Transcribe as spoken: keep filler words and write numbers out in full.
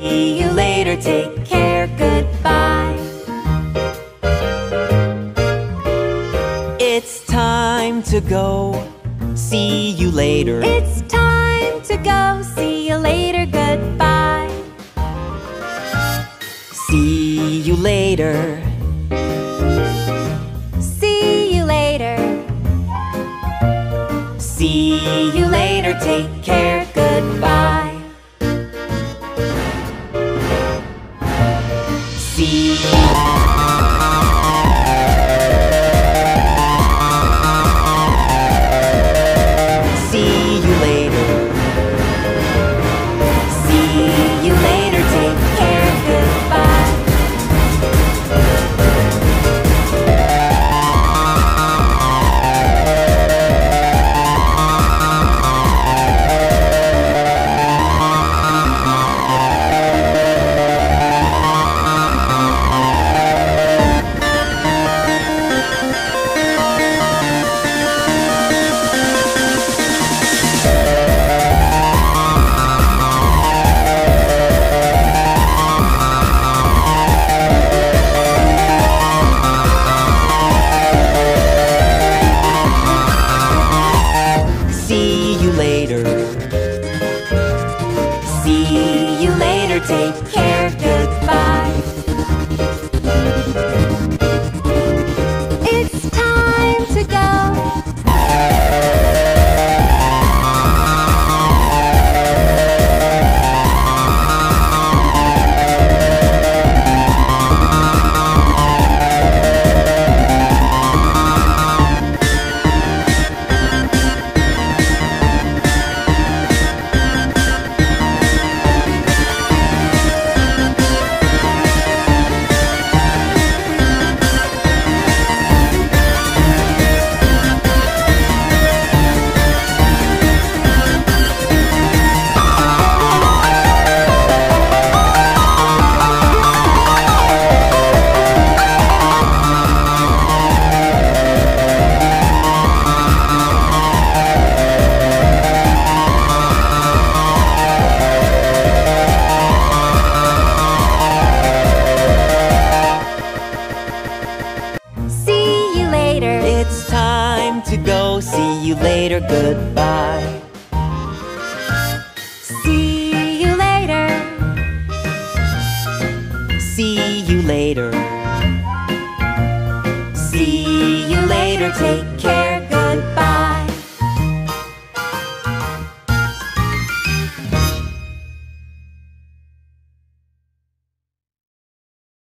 See you later, take care, goodbye. It's time to go. See you later. It's time to go. See you later, goodbye. See you later. See you later. See you later, take care, goodbye. See See you later. See you later, take care, goodbye. See you later. See you later, take care, goodbye. It's time to go. See you later. It's time to go. See you later, goodbye. See you later. See you later. See you later, take care.